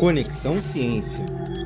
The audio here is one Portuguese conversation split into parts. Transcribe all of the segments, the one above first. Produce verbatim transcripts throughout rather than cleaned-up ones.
Conexão Ciência.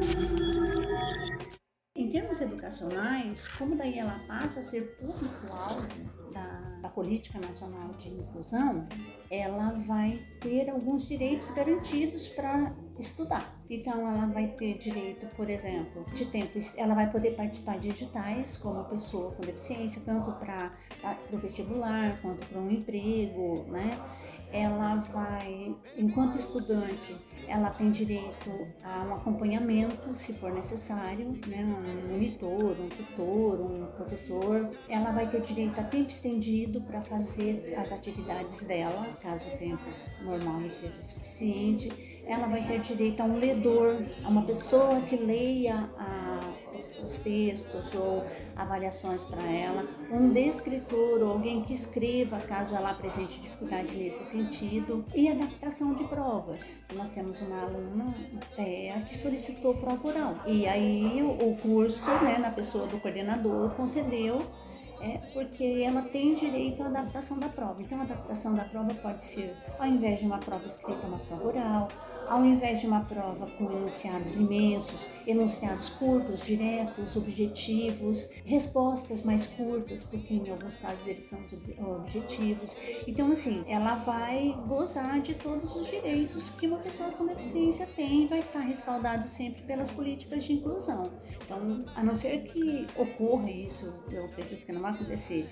Em termos educacionais, como daí ela passa a ser público-alvo da, da Política Nacional de Inclusão, ela vai ter alguns direitos garantidos para estudar. Então, ela vai ter direito, por exemplo, de tempo, ela vai poder participar de editais como pessoa com deficiência, tanto para o vestibular quanto para um emprego, né? Ela vai, enquanto estudante, ela tem direito a um acompanhamento, se for necessário, né? Um monitor, um tutor, um professor. Ela vai ter direito a tempo estendido para fazer as atividades dela, caso o tempo normal não seja suficiente. Ela vai ter direito a um ledor, a uma pessoa que leia a, os textos ou avaliações para ela, um descritor ou alguém que escreva caso ela apresente dificuldade nesse sentido, e adaptação de provas. Nós temos uma aluna é, que solicitou prova oral e aí o, o curso, né, na pessoa do coordenador, concedeu. É porque ela tem direito à adaptação da prova. Então, a adaptação da prova pode ser, ao invés de uma prova escrita, uma prova oral, ao invés de uma prova com enunciados imensos, enunciados curtos, diretos, objetivos, respostas mais curtas, porque em alguns casos eles são objetivos. Então, assim, ela vai gozar de todos os direitos que uma pessoa com deficiência tem e vai estar respaldado sempre pelas políticas de inclusão. Então, a não ser que ocorra isso, eu acredito que não vai acontecer,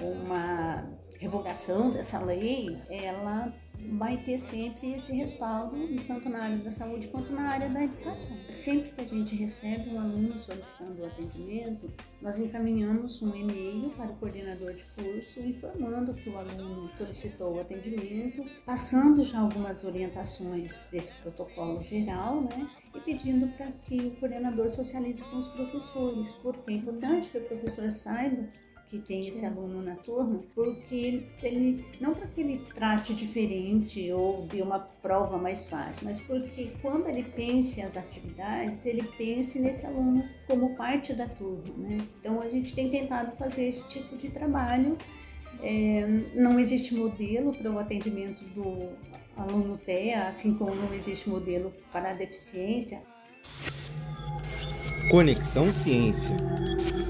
uma revogação dessa lei, ela vai ter sempre esse respaldo, tanto na área da saúde quanto na área da educação. Sempre que a gente recebe um aluno solicitando o atendimento, nós encaminhamos um e-mail para o coordenador de curso informando que o aluno solicitou o atendimento, passando já algumas orientações desse protocolo geral, né, e pedindo para que o coordenador socialize com os professores, porque é importante que o professor saiba que tem esse aluno na turma, porque ele, não para que ele trate diferente ou dê uma prova mais fácil, mas porque quando ele pense as atividades, ele pense nesse aluno como parte da turma, né? Então a gente tem tentado fazer esse tipo de trabalho. É, não existe modelo para o atendimento do aluno T E A, assim como não existe modelo para a deficiência. Conexão Ciência.